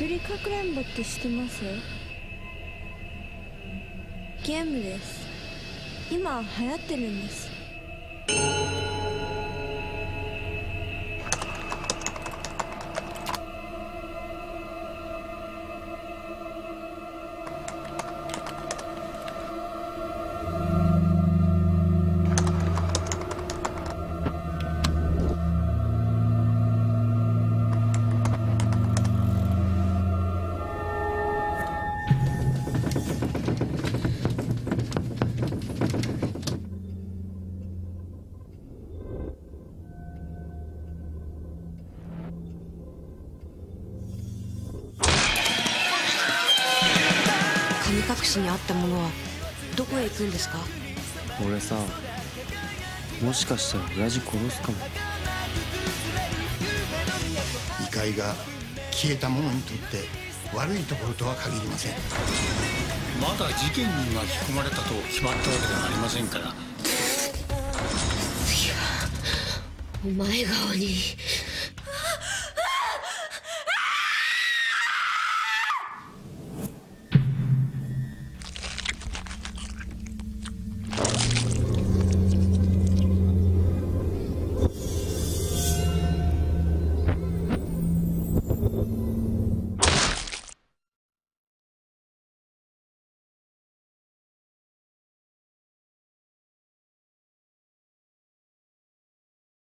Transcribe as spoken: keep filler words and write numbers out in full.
人かくれんぼって知ってます？ゲームです。今流行ってるんです。 隠しにあったものはどこへ行くんですか？ 俺さ、もしかしたら親父殺すかも。 異界が消えた者にとって悪いところとは限りません。 まだ事件に巻き込まれたと決まったわけではありませんから。 次はお前側に